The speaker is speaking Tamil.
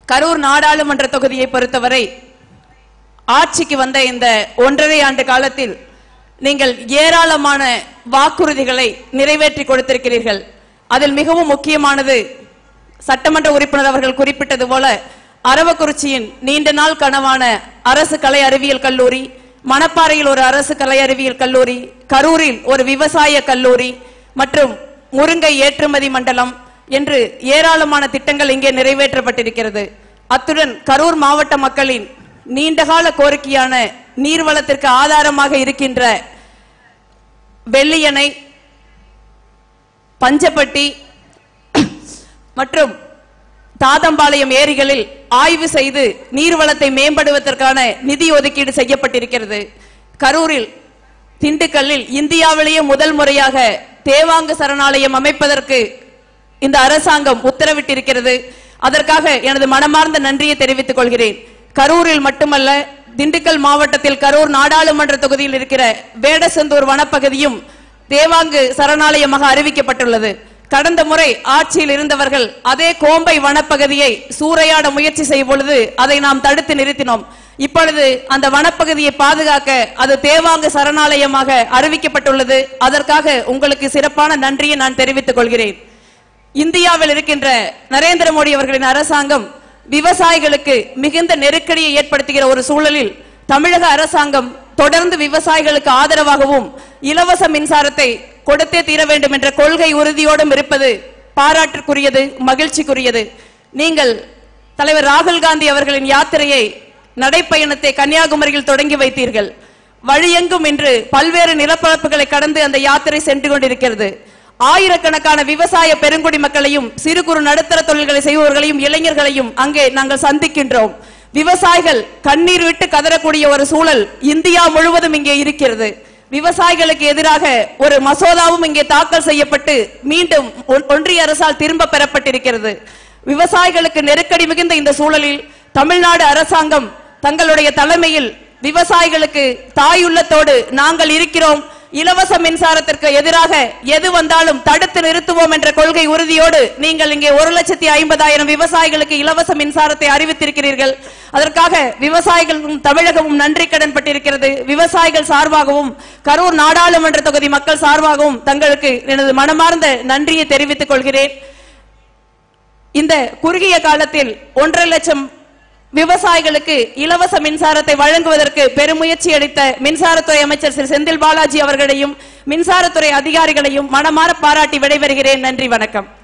கரூர் நாடாளுமன்ற தொகுதியை பொறுத்தவரை ஆட்சிக்கு வந்த இந்த 1.5 ஆண்டு காலத்தில் நீங்கள் ஏராளமான வாக்குறுதிகளை நிறைவேற்றி கொடுத்திருக்கிறீர்கள். அதில் மிகவும் முக்கியமானது சட்டமன்ற உறுப்பினர் அவர்கள் குறிப்பிட்டது போல அரவக்குறிச்சியின் நீண்ட நாள் கனவான அரசு கலை அறிவியல் கல்லூரி, மணப்பாறையில் ஒரு அரசு கலை அறிவியல் கல்லூரி, கரூரில் ஒரு விவசாய கல்லூரி மற்றும் முருங்கை ஏற்றுமதி மண்டலம் என்று ஏராளமான திட்டங்கள் இங்கே நிறைவேற்றப்பட்டிருக்கிறது. அத்துடன் கரூர் மாவட்ட மக்களின் நீண்டகால கோரிக்கையான நீர்வளத்திற்கு ஆதாரமாக இருக்கின்ற வெள்ளியணை, பஞ்சப்பட்டி மற்றும் தாதம்பாளையம் ஏரிகளில் ஆய்வு செய்து நீர்வளத்தை மேம்படுவதற்கான நிதி ஒதுக்கீடு செய்யப்பட்டிருக்கிறது. கரூரில், திண்டுக்கல்லில் இந்தியாவிலேயே முதல் முறையாக தேவாங்கு சரணாலயம் அமைப்பதற்கு இந்த அரசாங்கம் உத்தரவிட்டிருக்கிறது. அதற்காக எனது மனமார்ந்த நன்றியை தெரிவித்துக் கொள்கிறேன். கரூரில் மட்டுமல்ல, திண்டுக்கல் மாவட்டத்தில் கரூர் நாடாளுமன்ற தொகுதியில் இருக்கிற வேடசந்தூர் வனப்பகுதியும் தேவாங்கு சரணாலயமாக அறிவிக்கப்பட்டுள்ளது. கடந்த முறை ஆட்சியில் இருந்தவர்கள் அதே கோம்பை வனப்பகுதியை சூறையாட முயற்சி செய்யும் பொழுது அதை நாம் தடுத்து நிறுத்தினோம். இப்பொழுது அந்த வனப்பகுதியை பாதுகாக்க அது தேவாங்கு சரணாலயமாக அறிவிக்கப்பட்டுள்ளது. அதற்காக உங்களுக்கு சிறப்பான நன்றியை நான் தெரிவித்துக் கொள்கிறேன். இந்தியாவில் இருக்கின்ற நரேந்திர மோடி அவர்களின் அரசாங்கம் விவசாயிகளுக்கு மிகுந்த நெருக்கடியை ஏற்படுத்துகிற ஒரு சூழலில் தமிழக அரசாங்கம் தொடர்ந்து விவசாயிகளுக்கு ஆதரவாகவும் இலவச மின்சாரத்தை கொடுத்தே தீர வேண்டும் என்ற கொள்கை உறுதியோடும் இருப்பது பாராட்டுக்குரியது, மகிழ்ச்சிக்குரியது. நீங்கள் தலைவர் ராகுல் காந்தி அவர்களின் யாத்திரையை, நடைப்பயணத்தை கன்னியாகுமரியில் தொடங்கி வைத்தீர்கள். வழியெங்கும் இன்று பல்வேறு நிலப்பரப்புகளை கடந்து அந்த யாத்திரை சென்று கொண்டிருக்கிறது. ஆயிரக்கணக்கான விவசாய பெருங்குடி மக்களையும் சிறு குறு நடுத்தர தொழில்களை செய்பவர்களையும் இளைஞர்களையும் அங்கே நாங்கள் சந்திக்கின்றோம். விவசாயிகள் கண்ணீர் விட்டு கதறக்கூடிய ஒரு சூழல் இந்தியா முழுவதும் இங்கே இருக்கிறது. விவசாயிகளுக்கு எதிராக ஒரு மசோதாவும் இங்கே தாக்கல் செய்யப்பட்டு மீண்டும் ஒன்றிய அரசால் திரும்ப பெறப்பட்டிருக்கிறது. விவசாயிகளுக்கு நெருக்கடி மிகுந்த இந்த சூழலில் தமிழ்நாடு அரசாங்கம் தங்களுடைய தலைமையில் விவசாயிகளுக்கு தாயுள்ளத்தோடு நாங்கள் இருக்கிறோம், இலவச மின்சாரத்திற்கு எதிராக எது வந்தாலும் தடுத்து நிறுத்துவோம் என்ற கொள்கை உறுதியோடு நீங்கள் இங்கே 1,50,000 விவசாயிகளுக்கு இலவச மின்சாரத்தை அறிவித்திருக்கிறீர்கள். அதற்காக விவசாயிகளும் தமிழகமும் நன்றி கடன் பட்டிருக்கிறது. விவசாயிகள் சார்பாகவும் கரூர் நாடாளுமன்ற தொகுதி மக்கள் சார்பாகவும் தங்களுக்கு எனது மனமார்ந்த நன்றியை தெரிவித்துக் கொள்கிறேன். இந்த குறுகிய காலத்தில் 1.5 லட்சம் விவசாயிகளுக்கு இலவச மின்சாரத்தை வழங்குவதற்கு பெருமுயற்சி அளித்த மின்சாரத்துறை அமைச்சர் திரு செந்தில் பாலாஜி அவர்களையும் மின்சாரத்துறை அதிகாரிகளையும் மனமாற பாராட்டி விடைபெறுகிறேன். நன்றி, வணக்கம்.